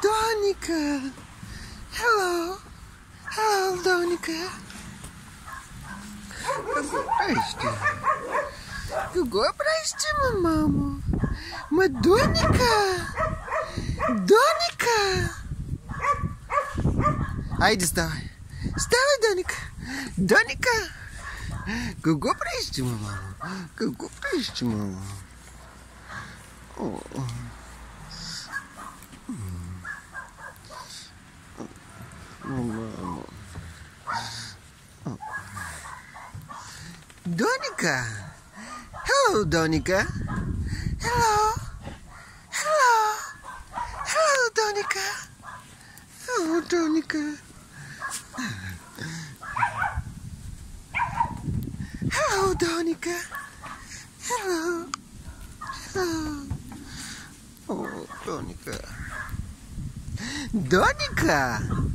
Donica. Hello. Hello, Donica. Какой прости, маму? Мы Доника. Доника. Айди, вставай. Вставай, Доника. Доника. Какой прости, маму? Какой прости, маму? Мама. Donica. Hello, Donica. Hello. Hello. Hello, Donica. Hello, Donica. Hello, Donica. Hello. Hello. Oh, Donica. Donica.